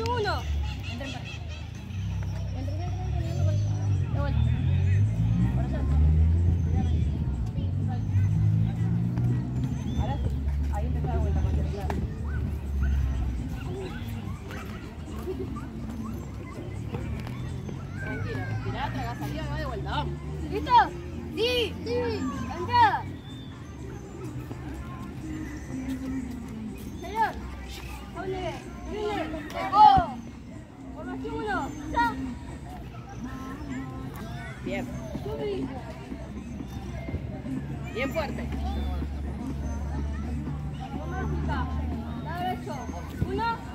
Formación 1. Entren para. Entren. De vuelta. Por allá. Ahora sí. Ahí empezá de vuelta con el celular. Tranquila, respirá, tragá saliva y va de vuelta. Vamos. ¿Listo? Sí. Sí. Entrada. Señor. Doble. ¡Oh! Formación 1. ¡Ya! Bien. Subí. Bien fuerte. Formática. Lado derecho. 1.